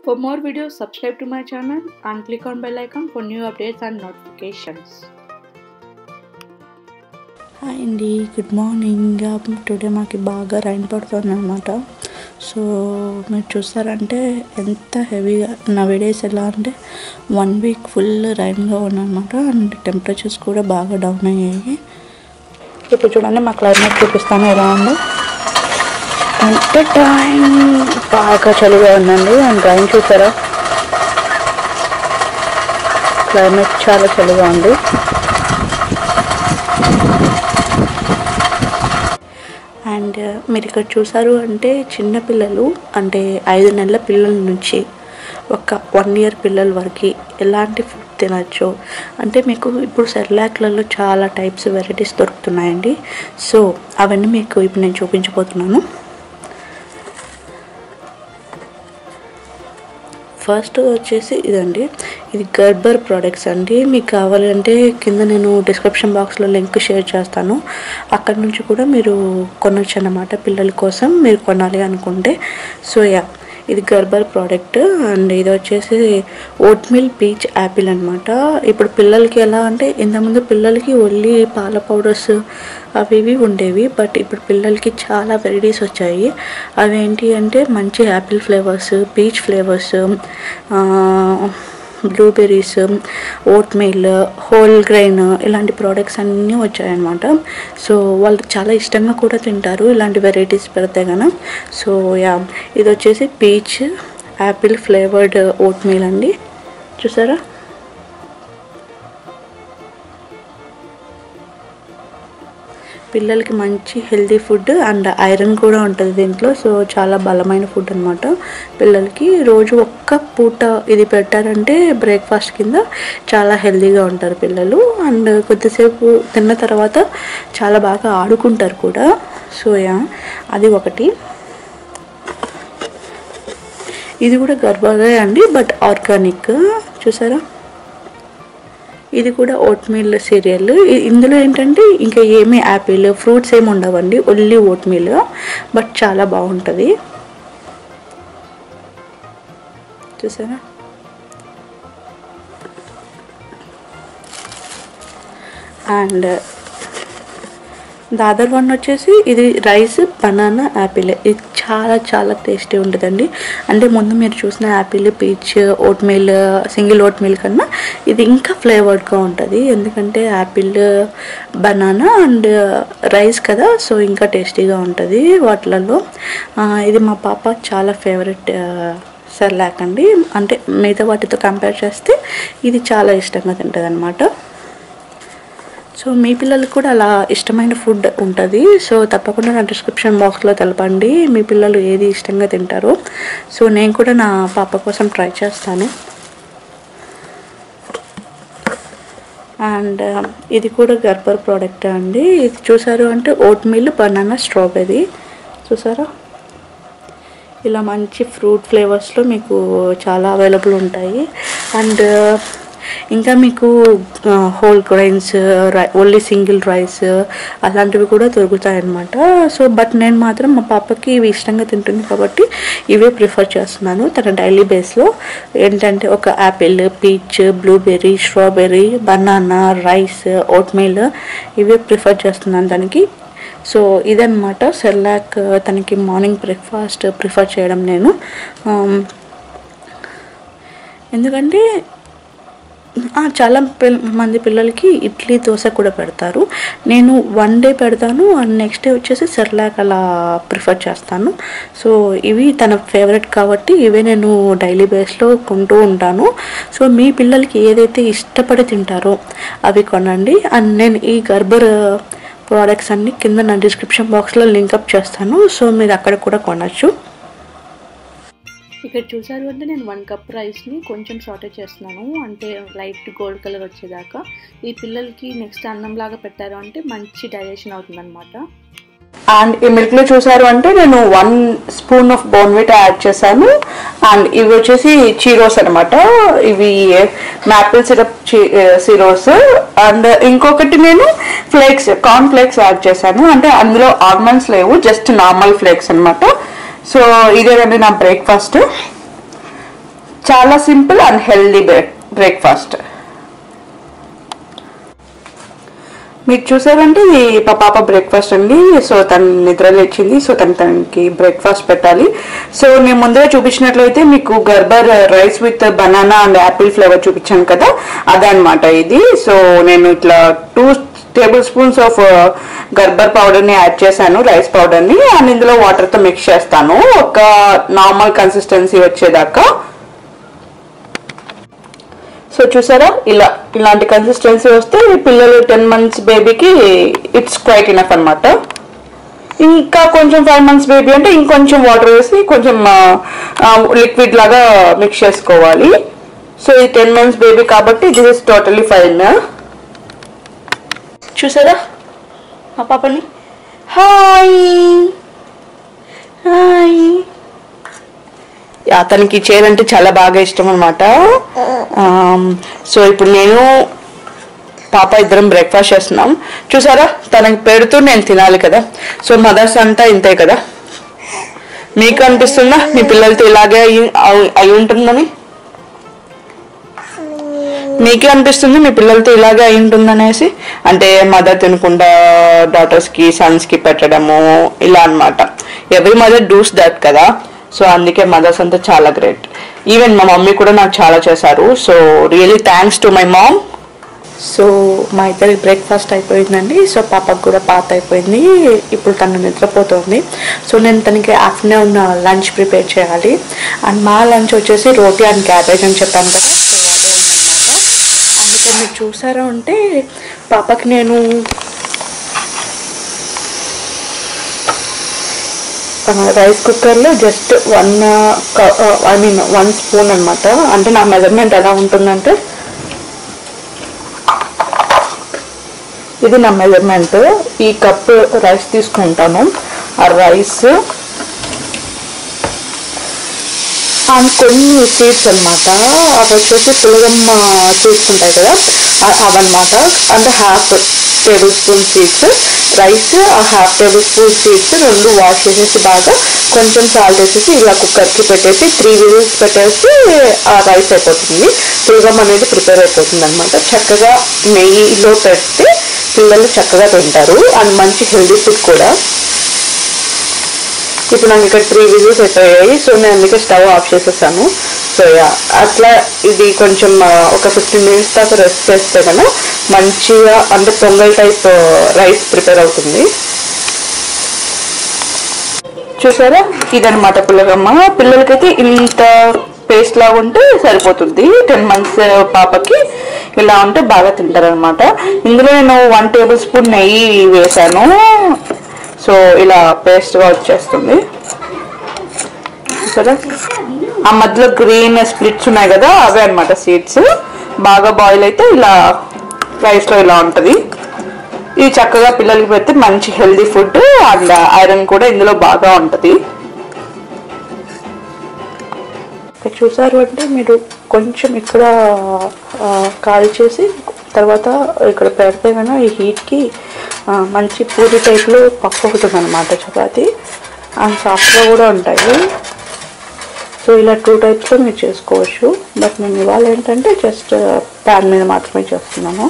For more videos, subscribe to my channel and click on bell icon for new updates and notifications. Hi Andy, good morning. Today మాకి బాగా rain పడుతుంది అన్నమాట. So మీరు చూస్తారంటే ఎంత హెవీగా nowadays ఎలా అంటే 1 వీక్ ఫుల్ రైన్గా ఉన్నమాట. అండ్ టెంపరేచర్స్ కూడా బాగా డౌన్ అయ్యాయి. ఇప్పుడు చూడండి మా క్లైమేట్ చూపిస్తాను ఎలా ఉందో. ఎంత టైం బాగా చలిగా ఉందండి. అండ్ రైన్ చూసారా, క్లైమేట్ చాలా చలిగా ఉంది. అండ్ మీరు ఇక్కడ చూసారు అంటే చిన్నపిల్లలు అంటే 5 నెలల పిల్లల నుంచి ఒక 1 ఇయర్ పిల్లల వరకు ఎలాంటి ఫుడ్ తినచ్చు అంటే మీకు ఇప్పుడు సెర్లాక్లలో చాలా టైప్స్ వెరైటీస్ దొరుకుతున్నాయండి. సో అవన్నీ మీకు ఇప్పుడు నేను చూపించబోతున్నాను. ఫస్ట్ వచ్చేసి ఇదండి, ఇది గర్బర్ ప్రోడక్ట్స్ అండి. మీకు కావాలంటే కింద నేను డిస్క్రిప్షన్ బాక్స్లో లింక్ షేర్ చేస్తాను. అక్కడ నుంచి కూడా మీరు కొనొచ్చు అన్నమాట పిల్లల కోసం మీరు కొనాలి అనుకుంటే. సో ఇది గర్బర్ ప్రోడక్ట్. అండ్ ఇది వచ్చేసి ఓట్ మిల్ పీచ్ యాపిల్ అనమాట. ఇప్పుడు పిల్లలకి ఎలా అంటే ఇంతకుముందు పిల్లలకి ఓన్లీ పాల పౌడర్స్ అవి ఇవి ఉండేవి, బట్ ఇప్పుడు పిల్లలకి చాలా వెరైటీస్ వచ్చాయి. అవి ఏంటి అంటే మంచి apple flavours, peach flavours, blueberries, oatmeal, whole grain ఇలాంటి ప్రోడక్ట్స్ అన్నీ వచ్చాయన్నమాట. సో వాళ్ళు చాలా ఇష్టంగా కూడా తింటారు ఇలాంటి వెరైటీస్ పెడితే కనుక. సో ఇది వచ్చేసి peach apple flavoured oatmeal అండి. చూసారా, పిల్లలకి మంచి హెల్తీ ఫుడ్ అండ్ ఐరన్ కూడా ఉంటుంది దీంట్లో. సో చాలా బలమైన ఫుడ్ అనమాట పిల్లలకి. రోజు ఒక్క పూట ఇది పెట్టారంటే బ్రేక్ఫాస్ట్ కింద చాలా హెల్తీగా ఉంటారు పిల్లలు. అండ్ కొద్దిసేపు తిన్న తర్వాత చాలా బాగా ఆడుకుంటారు కూడా. సో అది ఒకటి. ఇది కూడా గర్భాలే అండి, బట్ ఆర్గానిక్. చూసారా, ఇది కూడా ఓట్ మీల్ సీరియల్. ఇందులో ఏంటంటే ఇంకా ఏమీ యాపిల్ ఫ్రూట్స్ ఏమి ఉండవండి, ఓన్లీ ఓట్ మీల్, బట్ చాలా బాగుంటుంది. చూసారా, అండ్ ద అదర్ వన్ వచ్చేసి ఇది రైస్ బనానా యాపిల్. ఇది చాలా చాలా టేస్టీ ఉంటుందండి. అంటే ముందు మీరు చూసిన apple, peach, oatmeal, single oatmeal కన్నా ఇది ఇంకా ఫ్లేవర్డ్గా ఉంటుంది. ఎందుకంటే యాపిల్, బనానా అండ్ రైస్ కదా, సో ఇంకా టేస్టీగా ఉంటుంది వాటిలలో. ఇది మా పాప చాలా ఫేవరెట్ సెర్లాక్ అండి. అంటే మిగతా వాటితో కంపేర్ చేస్తే ఇది చాలా ఇష్టంగా తింటుంది అనమాట. సో మీ పిల్లలకు కూడా అలా ఇష్టమైన ఫుడ్ ఉంటుంది. సో తప్పకుండా నా డిస్క్రిప్షన్ బాక్స్లో తెలపండి మీ పిల్లలు ఏది ఇష్టంగా తింటారో. సో నేను కూడా నా పాప కోసం ట్రై చేస్తాను. అండ్ ఇది కూడా గర్బర్ ప్రోడక్ట్ అండి. ఇది చూసారు అంటే ఓట్ మీల్, బనానా, స్ట్రాబెర్రీ. చూసారా, ఇలా మంచి ఫ్రూట్ ఫ్లేవర్స్లో మీకు చాలా అవైలబుల్ ఉంటాయి. అండ్ ఇంకా మీకు whole grains, only single rice అలాంటివి కూడా దొరుకుతాయి అన్నమాట. సో బట్ నేను మాత్రం మా పాపకి ఇవి ఇష్టంగా తింటుంది కాబట్టి ఇవే ప్రిఫర్ చేస్తున్నాను తన డైలీ బేస్లో. ఏంటంటే ఒక apple, peach, blueberry, strawberry, banana, rice, oatmeal ఇవే ప్రిఫర్ చేస్తున్నాను దానికి. సో ఇదన్నమాట సెర్లాక్ తనకి మార్నింగ్ బ్రేక్ఫాస్ట్ ప్రిఫర్ చేయడం నేను. ఎందుకంటే చాలా మంది పిల్లలకి ఇడ్లీ, దోశ కూడా పెడతారు. నేను 1 డే పెడతాను అండ్ నెక్స్ట్ డే వచ్చేసి సెర్లాక్ అలా ప్రిఫర్ చేస్తాను. సో ఇవి తన ఫేవరెట్ కాబట్టి ఇవే నేను డైలీ బేస్లో కొంటూ ఉంటాను. సో మీ పిల్లలకి ఏదైతే ఇష్టపడి తింటారో అవి కొనండి. అండ్ నేను ఈ గర్బర్ ప్రోడక్ట్స్ అన్ని కింద నా డిస్క్రిప్షన్ బాక్స్లో లింకప్ చేస్తాను. సో మీరు అక్కడ కూడా కొనచ్చు. ఇక్కడ చూసారు అంటే నేను 1 కప్ రైస్ని కొంచెం సాటే చేస్తున్నాను, అంటే లైట్ గోల్డ్ కలర్ వచ్చేదాకా. ఈ పిల్లలకి నెక్స్ట్ అన్నంలాగా పెట్టారు అంటే మంచి డైజెషన్ అవుతుంది అనమాట. అండ్ ఈ మిల్క్లో చూసారు అంటే నేను 1 స్పూన్ ఆఫ్ బోర్న్విటా యాడ్ చేశాను. అండ్ ఇవి వచ్చేసి చీరోస్ అనమాట. ఇవి మ్యాపిల్ సిరప్ సిరోస్. అండ్ ఇంకొకటి నేను ఫ్లేక్స్, కార్న్ ఫ్లేక్స్ యాడ్ చేశాను. అంటే అందులో ఆల్మండ్స్ లేవు, జస్ట్ నార్మల్ ఫ్లేక్స్ అనమాట. సో ఇదేనండి నా బ్రేక్ఫాస్ట్. చాలా సింపుల్ అండ్ హెల్దీ బ్రేక్ఫాస్ట్. మీరు చూసారంటే ఇది మా పాప బ్రేక్ఫాస్ట్ అండి. సో తను నిద్ర లేచింది. సో తనకి బ్రేక్ఫాస్ట్ పెట్టాలి. సో నేను ముందుగా చూపించినట్లయితే మీకు Gerber rice with banana and apple flavour చూపించాను కదా, అదనమాట ఇది. సో నేను ఇట్లా 2 టేబుల్ స్పూన్స్ ఆఫ్ గర్బర్ పౌడర్ని యాడ్ చేశాను, రైస్ పౌడర్ని, అండ్ ఇందులో వాటర్తో మిక్స్ చేస్తాను ఒక నార్మల్ కన్సిస్టెన్సీ వచ్చేదాకా. సో చూసారా, ఇలాంటి కన్సిస్టెన్సీ వస్తే పిల్లలు 10 months బేబీకి ఇట్స్ క్వైట్ ఇనఫ్ అనమాట. ఇంకా కొంచెం 5 months బేబీ అంటే ఇంకొంచెం వాటర్ వేసి కొంచెం లిక్విడ్ లాగా మిక్స్ చేసుకోవాలి. సో ఇది 10 months బేబీ కాబట్టి దిస్ ఇస్ టోటలీ ఫైన్. చూసారా మా పాపని, హాయ్ హాయ్. అతనికి చేయాలంటే చాలా బాగా ఇష్టం అనమాట. సో ఇప్పుడు నేను పాప ఇద్దరం బ్రేక్ఫాస్ట్ చేస్తున్నాం. చూసారా, తనకి పెడుతూ నేను తినాలి కదా. సో మదర్స్ అంతా ఇంతే కదా. మీకు అనిపిస్తుందా మీ పిల్లలతో ఇలాగే అయి ఉంటుందని? మీకే అనిపిస్తుంది మీ పిల్లలతో ఇలాగే అయి ఉంటుందనేసి? అంటే మదర్ తినకుండా డాటర్స్కి సన్స్కి పెట్టడము ఇలా అనమాట. ఎవ్రీ మదర్ డూస్ దట్ కదా. సో అందుకే మదర్స్ అంతా చాలా గ్రేట్. ఈవెన్ మా మమ్మీ కూడా నాకు చాలా చేశారు. So really thanks to my mom. So మా ఇద్దరికి బ్రేక్ఫాస్ట్ అయిపోయిందండి. సో పాపకు కూడా పాత అయిపోయింది. ఇప్పుడు తను నిద్రపోతుంది. సో నేను తనకి ఆఫ్టర్నూన్ లంచ్ ప్రిపేర్ చేయాలి. అండ్ మా లంచ్ వచ్చేసి రోటీ అండ్ క్యాబేజ్ అని చెప్పాను కదా. సో అదే ఉందన్నమాట. అందుకే మీరు చూసారా అంటే పాపకి నేను రైస్ కుక్కర్లో జస్ట్ 1 స్పూన్ అనమాట. అంటే నా మెజర్మెంట్ ఎలా ఉంటుందంటే ఇది నా మెజర్మెంట్. ఈ కప్ రైస్ తీసుకుంటాను. ఆ రైస్ అండ్ కొన్ని సీడ్స్ అనమాట. అవి వచ్చేసి పులగమ్మ సీడ్స్ ఉంటాయి కదా, అవన్నమాట. అంటే ½ టేబుల్ స్పూన్ సీడ్స్ రైస్, ఆ ½ టేబుల్ స్పూన్ సీడ్స్ రెండు వాష్ చేసేసి బాగా కొంచెం సాల్ట్ వేసేసి ఇలా కుక్కర్కి పెట్టేసి 3 విజిల్స్ పెట్టేసి ఆ రైస్ అయిపోతుంది. పులగం అనేది ప్రిపేర్ అయిపోతుంది అనమాట. చక్కగా నెయ్యిలో పెడితే పిల్లలు చక్కగా తింటారు. అండ్ మంచి హెల్దీ ఫుడ్ కూడా. ఇప్పుడు నాకు ఇక్కడ 3 విజిల్స్ అయిపోయాయి. సో నేను అందుకే స్టవ్ ఆఫ్ చేసేసాను. సో అట్లా ఇది కొంచెం ఒక 15 minutes దాకా రెస్ట్ చేస్తే కన్నా మంచిగా అంటే పొంగల్ టైప్ రైస్ ప్రిపేర్ అవుతుంది. చూసారా, ఇదనమాట పులగమ్మ. పిల్లలకైతే ఇంత పేస్ట్ లాగా ఉంటే సరిపోతుంది. 10 months పాపకి ఇలా ఉంటే బాగా తింటారనమాట. ఇందులో నేను 1 టేబుల్ స్పూన్ నెయ్యి వేసాను. సో ఇలా పేస్ట్గా వచ్చేస్తుంది. సరే, ఆ మధ్యలో గ్రీన్ స్ప్లిట్స్ ఉన్నాయి కదా, అవే అనమాట సీడ్స్. బాగా బాయిల్ అయితే ఇలా రైస్లో ఇలా ఉంటుంది. ఇది చక్కగా పిల్లలకి పెడితే మంచి హెల్దీ ఫుడ్ అండ్ ఐరన్ కూడా ఇందులో బాగా ఉంటుంది. చూసారు అంటే మీరు కొంచెం ఇక్కడ కాల్ చేసి తర్వాత ఇక్కడ పెడితే కన్నా ఈ హీట్కి మంచి పూరి టైప్లో పఫ్ అవుతుంది అనమాట చపాతి. అండ్ సాఫ్ట్గా కూడా ఉంటాయి. సో ఇలా 2 టైప్స్లో మీరు చేసుకోవచ్చు. బట్ నేను ఇవాళ ఏంటంటే జస్ట్ ప్యాన్ మీద మాత్రమే చేస్తున్నాను.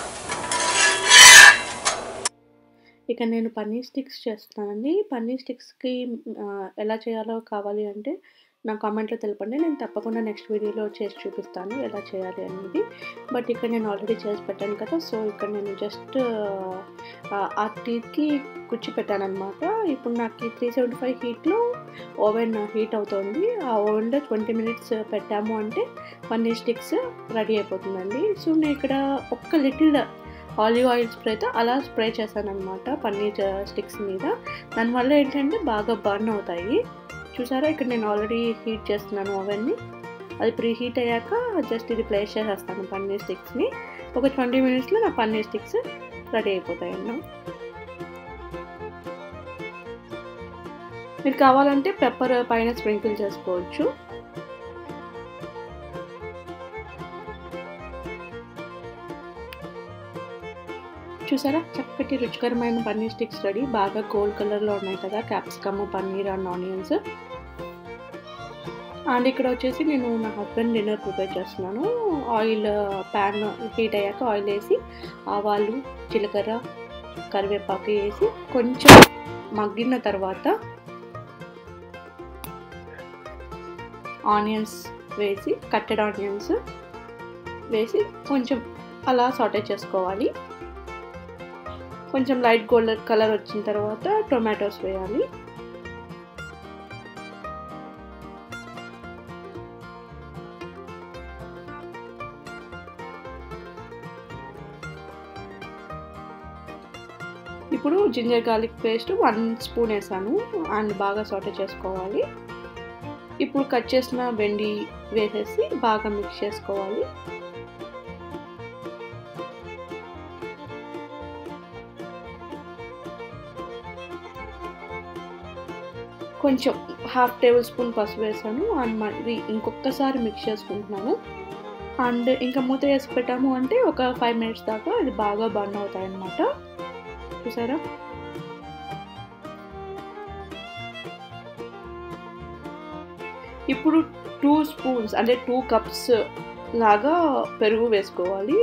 ఇక నేను పన్నీర్ స్టిక్స్ చేస్తున్నానండి. పన్నీర్ స్టిక్స్కి ఎలా చేయాలో కావాలి అంటే నా కామెంట్లో తెలపండి. నేను తప్పకుండా నెక్స్ట్ వీడియోలో చేసి చూపిస్తాను ఎలా చేయాలి అనేది. బట్ ఇక్కడ నేను ఆల్రెడీ చేసి పెట్టాను కదా. సో ఇక్కడ నేను జస్ట్ ఆ టీత్కి కుచ్చి పెట్టాను అనమాట. ఇప్పుడు నాకు 375 హీట్లో ఓవెన్ హీట్ అవుతుంది. ఆ ఓవెన్లో 20 minutes పెట్టాము అంటే పన్నీర్ స్టిక్స్ రెడీ అయిపోతుందండి. సో నేను ఇక్కడ ఒక్క లిటిల్ ఆలివ్ ఆయిల్ స్ప్రేతో అలా స్ప్రే చేశాను అనమాట పన్నీర్ స్టిక్స్ మీద. దానివల్ల ఏంటంటే బాగా బర్న్ అవుతాయి. చూసారా, ఇక్కడ నేను ఆల్రెడీ హీట్ చేస్తున్నాను ఓవెన్ని. అది ప్రీ హీట్ అయ్యాక జస్ట్ ఇది ప్లేస్ చేసేస్తాను పన్నీర్ స్టిక్స్ని. ఒక 20 minutesలో నా పన్నీర్ స్టిక్స్ రెడీ అయిపోతాయండి. మీరు కావాలంటే పెప్పర్ పైన స్ప్రింకిల్ చేసుకోవచ్చు. చూసారా, చక్కటి రుచికరమైన పన్నీర్ స్టిక్స్ రెడీ. బాగా గోల్డ్ కలర్లో ఉన్నాయి కదా, capsicum, paneer and onions. And ఇక్కడ వచ్చేసి నేను నా హస్బెండ్ డిన్నర్ ప్రిపేర్ చేస్తున్నాను. ఆయిల్ ప్యాన్ హీట్ అయ్యాక ఆయిల్ వేసి ఆవాలు, జీలకర్ర, కరివేపాకు వేసి కొంచెం మగ్గిన తర్వాత ఆనియన్స్ వేసి, కట్టెడ్ ఆనియన్స్ వేసి కొంచెం అలా సాటే చేసుకోవాలి. కొంచెం లైట్ గోల్డెన్ కలర్ వచ్చిన తర్వాత టొమాటోస్ వేయాలి. ఇప్పుడు జింజర్ గార్లిక్ పేస్ట్ 1 స్పూన్ వేసాను అండ్ బాగా సాటే చేసుకోవాలి. ఇప్పుడు కట్ చేసిన బెండి వేసేసి బాగా మిక్స్ చేసుకోవాలి. కొంచెం 1/2 టేబుల్ స్పూన్ పసుపు వేసాను అండ్ మళ్ళీ ఇంకొకసారి మిక్స్ చేసుకుంటున్నాను. అండ్ ఇంకా మూత వేసి పెట్టాము అంటే ఒక 5 మినిట్స్ దాకా ఇది బాగా బర్న్ అవుతాయి అన్నమాట. చూసారా? ఇప్పుడు 2 స్పూన్స్ అంటే 2 కప్స్ లాగా పెరుగు వేసుకోవాలి.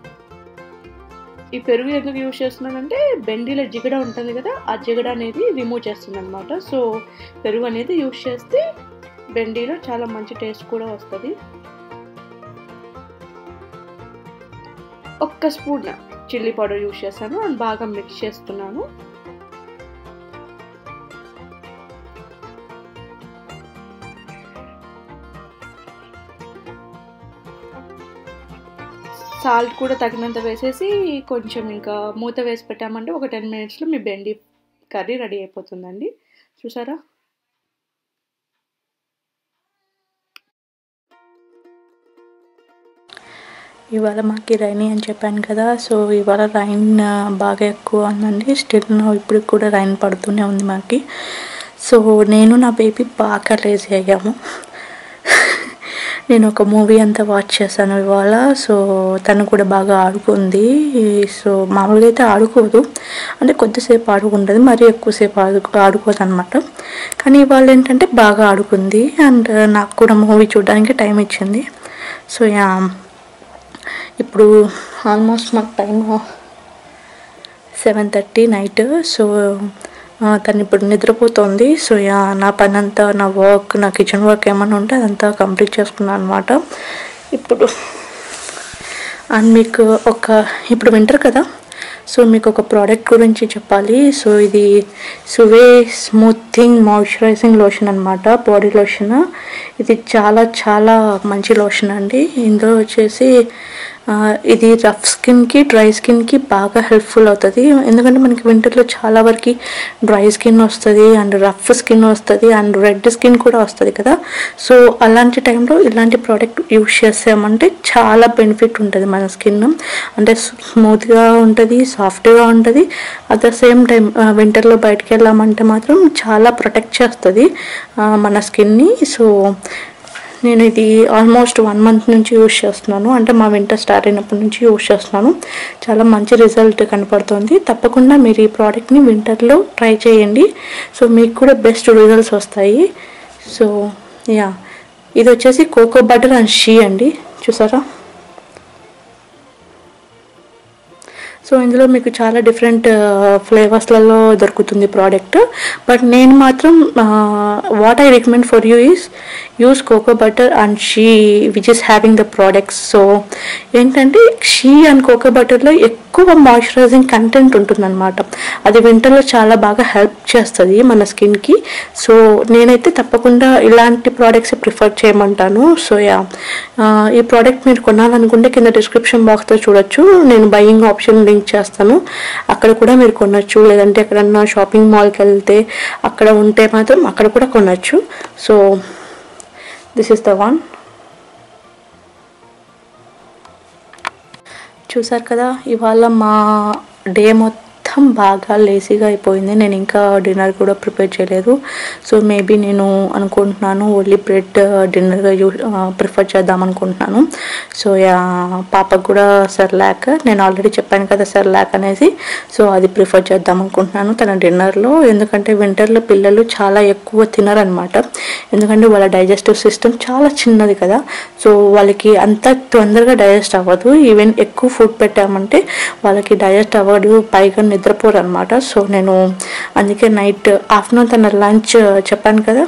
ఈ పెరుగు ఎందుకు యూజ్ చేస్తున్నానంటే బెండిలో జిగడ ఉంటుంది కదా, ఆ జిగడ అనేది రిమూవ్ చేస్తుంది అనమాట. సో పెరుగు అనేది యూజ్ చేస్తే బెండిలో చాలా మంచి టేస్ట్ కూడా వస్తుంది. 1 స్పూన్ చిల్లీ పౌడర్ యూజ్ చేశాను అండ్ బాగా మిక్స్ చేస్తున్నాను. సాల్ట్ కూడా తగినంత వేసేసి కొంచెం ఇంకా మూత వేసి పెట్టామంటే ఒక 10 మినిట్స్లో మీ బెండి కర్రీ రెడీ అయిపోతుందండి. చూసారా? ఇవాళ మాకు రైనీ అని చెప్పాను కదా, సో ఇవాళ రైన్ బాగా ఎక్కువ ఉందండి. స్టిల్ ఇప్పుడు కూడా రైన్ పడుతూనే ఉంది మాకి. సో నేను నా బేబీ బాగా లేజీ అయ్యాము. నేను ఒక మూవీ అంతా వాచ్ చేశాను ఇవాళ. సో తను కూడా బాగా ఆడుకుంది. సో మామూలుగా అయితే ఆడుకోదు, అంటే కొద్దిసేపు ఆడుకుంటుంది, మరీ ఎక్కువసేపు ఆడుకోదు అనమాట. కానీ ఇవాళ ఏంటంటే బాగా ఆడుకుంది అండ్ నాకు కూడా మూవీ చూడడానికి టైం ఇచ్చింది. సో యా, ఇప్పుడు ఆల్మోస్ట్ మాకు టైం 7:30 నైట్. సో తను ఇప్పుడు నిద్రపోతుంది. సో యా, నా పని అంతా, నా వర్క్, నా కిచెన్ వర్క్ ఏమైనా ఉంటే అదంతా కంప్లీట్ చేసుకున్నాను అనమాట ఇప్పుడు. అండ్ మీకు ఇప్పుడు వింటర్ కదా, సో మీకు ఒక ప్రోడక్ట్ గురించి చెప్పాలి. సో ఇది సువే స్మూతింగ్ మాయిశ్చరైజింగ్ లోషన్ అనమాట, బాడీ లోషన్. ఇది చాలా చాలా మంచి లోషన్ అండి. ఇందులో వచ్చేసి ఇది రఫ్ స్కిన్కి, డ్రై స్కిన్కి బాగా హెల్ప్ఫుల్ అవుతుంది. ఎందుకంటే మనకి వింటర్లో చాలా వరకు డ్రై స్కిన్ వస్తుంది అండ్ రఫ్ స్కిన్ వస్తుంది అండ్ రెడ్ స్కిన్ కూడా వస్తుంది కదా. సో అలాంటి టైంలో ఇలాంటి ప్రోడక్ట్ యూజ్ చేసామంటే చాలా బెనిఫిట్ ఉంటుంది మన స్కిన్. అంటే స్మూత్గా ఉంటుంది, సాఫ్ట్గా ఉంటుంది. అట్ ద సేమ్ టైం వింటర్లో బయటకు వెళ్ళామంటే మాత్రం చాలా ప్రొటెక్ట్ చేస్తుంది మన స్కిన్ని. సో నేను ఇది ఆల్మోస్ట్ 1 మంత్ నుంచి యూజ్ చేస్తున్నాను, అంటే మా వింటర్ స్టార్ట్ అయినప్పటి నుంచి యూజ్ చేస్తున్నాను. చాలా మంచి రిజల్ట్ కనపడుతుంది. తప్పకుండా మీరు ఈ ప్రోడక్ట్ని వింటర్లో ట్రై చేయండి. సో మీకు కూడా బెస్ట్ రిజల్ట్స్ వస్తాయి. సో యా, ఇది వచ్చేసి కోకో బటర్ అండ్ షీ అండి. చూసారా? సో ఇందులో మీకు చాలా డిఫరెంట్ ఫ్లేవర్స్లలో దొరుకుతుంది ప్రోడక్ట్. బట్ నేను మాత్రం what I recommend for you is use cocoa butter and shea which is having the products. So ఏంటంటే షీ అండ్ కోకో బటర్లో ఎక్కువ మాయిశ్చరైజింగ్ కంటెంట్ ఉంటుందన్నమాట. అది వింటర్లో చాలా బాగా హెల్ప్ చేస్తుంది మన స్కిన్కి. సో నేనైతే తప్పకుండా ఇలాంటి ప్రోడక్ట్స్ ప్రిఫర్ చేయమంటాను. సో యా, ఈ ప్రోడక్ట్ మీరు కొనాలనుకుంటే కింద డిస్క్రిప్షన్ బాక్స్లో చూడొచ్చు, నేను బయింగ్ ఆప్షన్ లింక్ చేస్తాను, అక్కడ కూడా మీరు కొనొచ్చు. లేదంటే ఎక్కడన్నా షాపింగ్ మాల్కి వెళ్తే అక్కడ ఉంటే మాత్రం అక్కడ కూడా కొనొచ్చు. So this is the one. చూసారు కదా, ఇవాళ మా డే మొత్తం మొత్తం బాగా లేజీగా అయిపోయింది. నేను ఇంకా డిన్నర్ కూడా ప్రిపేర్ చేయలేదు. సో మేబీ నేను అనుకుంటున్నాను ఓన్లీ బ్రెడ్ డిన్నర్గా ప్రిఫర్ చేద్దాం అనుకుంటున్నాను. సో పాపకు కూడా సెర్లాక్, నేను ఆల్రెడీ చెప్పాను కదా సెర్లాక్ అనేసి, సో అది ప్రిఫర్ చేద్దాం అనుకుంటున్నాను తన డిన్నర్లో. ఎందుకంటే వింటర్లో పిల్లలు చాలా ఎక్కువ తినరనమాట, ఎందుకంటే వాళ్ళ డైజెస్టివ్ సిస్టమ్ చాలా చిన్నది కదా. సో వాళ్ళకి అంత తొందరగా డైజెస్ట్ అవ్వదు. ఈవెన్ ఎక్కువ ఫుడ్ పెట్టామంటే వాళ్ళకి డైజెస్ట్ అవ్వదు, పైగా నిద్రపోరు అనమాట. సో నేను అందుకే నైట్ ఆఫ్టర్నూన్ తన లంచ్ చెప్పాను కదా,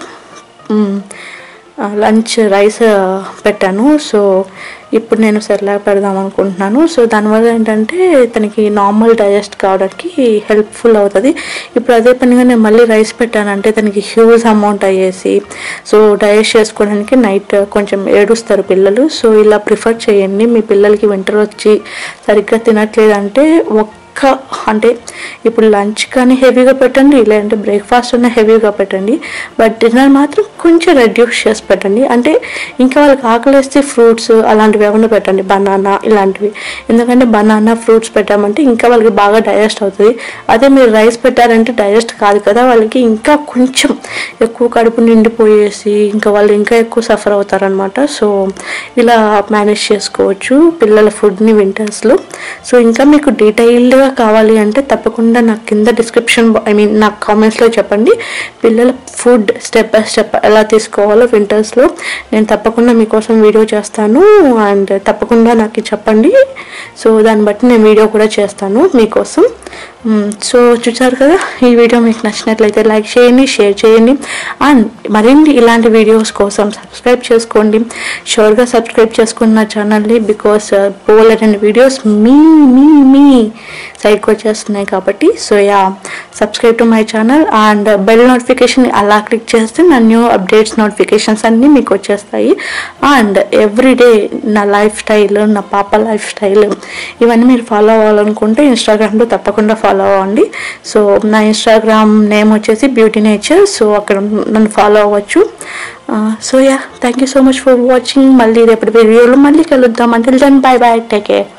లంచ్ రైస్ పెట్టాను. సో ఇప్పుడు నేను సెర్లాక్ పెడదాం అనుకుంటున్నాను. సో దానివల్ల ఏంటంటే తనకి నార్మల్ డైజెస్ట్ కావడానికి హెల్ప్ఫుల్ అవుతుంది. ఇప్పుడు అదే పనిగా నేను మళ్ళీ రైస్ పెట్టానంటే తనకి హ్యూజ్ అమౌంట్ అయ్యేసి, సో డైజెస్ట్ చేసుకోవడానికి నైట్ కొంచెం ఏడుస్తారు పిల్లలు. సో ఇలా ప్రిఫర్ చేయండి. మీ పిల్లలకి వింటర్ వచ్చి సరిగ్గా తినట్లేదంటే అంటే ఇప్పుడు లంచ్ కానీ హెవీగా పెట్టండి, లేదంటే బ్రేక్ఫాస్ట్ అన్న హెవీగా పెట్టండి, బట్ డిన్నర్ మాత్రం కొంచెం రెడ్యూస్ చేసి పెట్టండి. అంటే ఇంకా వాళ్ళకి ఆకలిస్తే ఫ్రూట్స్ అలాంటివి ఏమైనా పెట్టండి, బనానా ఇలాంటివి. ఎందుకంటే బనానా ఫ్రూట్స్ పెట్టామంటే ఇంకా వాళ్ళకి బాగా డైజెస్ట్ అవుతుంది. అదే మీరు రైస్ పెట్టారంటే డైజెస్ట్ కాదు కదా, వాళ్ళకి ఇంకా కొంచెం ఎక్కువ కడుపు నిండిపోయేసి ఇంకా వాళ్ళు ఇంకా ఎక్కువ సఫర్ అవుతారనమాట. సో ఇలా మేనేజ్ చేసుకోవచ్చు పిల్లల ఫుడ్ని వింటర్స్లో. సో ఇంకా మీకు డీటెయిల్డ్గా కావాలి అంటే తప్పకుండా నాకు కింద డిస్క్రిప్షన్ నాకు కామెంట్స్లో చెప్పండి. పిల్లల ఫుడ్ స్టెప్ బై స్టెప్ ఎలా తీసుకోవాలో వింటర్స్లో నేను తప్పకుండా మీకోసం వీడియో చేస్తాను. అండ్ తప్పకుండా నాకు చెప్పండి. సో దాన్ని బట్టి నేను వీడియో కూడా చేస్తాను మీకోసం. సో చూసారు కదా, ఈ వీడియో మీకు నచ్చినట్లయితే లైక్ చేయండి, షేర్ చేయండి. అండ్ మరిన్ని ఇలాంటి వీడియోస్ కోసం సబ్స్క్రైబ్ చేసుకోండి. షూర్గా సబ్స్క్రైబ్ చేసుకున్న ఛానల్ని, బికాస్ బోలెడన్ని వీడియోస్ మీ సైడ్కి వచ్చేస్తున్నాయి కాబట్టి. So subscribe to my channel and bell notification అలా క్లిక్ చేస్తే నా న్యూ అప్డేట్స్ నోటిఫికేషన్స్ అన్నీ మీకు వచ్చేస్తాయి. అండ్ ఎవ్రీడే నా లైఫ్ స్టైల్, నా పాప లైఫ్ స్టైల్ ఇవన్నీ మీరు ఫాలో అవ్వాలనుకుంటే ఇన్స్టాగ్రామ్లో తప్పకుండా ఫాలో అవ్వండి. సో నా ఇన్స్టాగ్రామ్ నేమ్ వచ్చేసి బ్యూటీ నేచర్. సో అక్కడ నన్ను ఫాలో అవ్వచ్చు. So thank you so much for watching. మళ్ళీ రేపటి వీడియోలో మళ్ళీ కలుద్దాం. Until then bye bye, take care.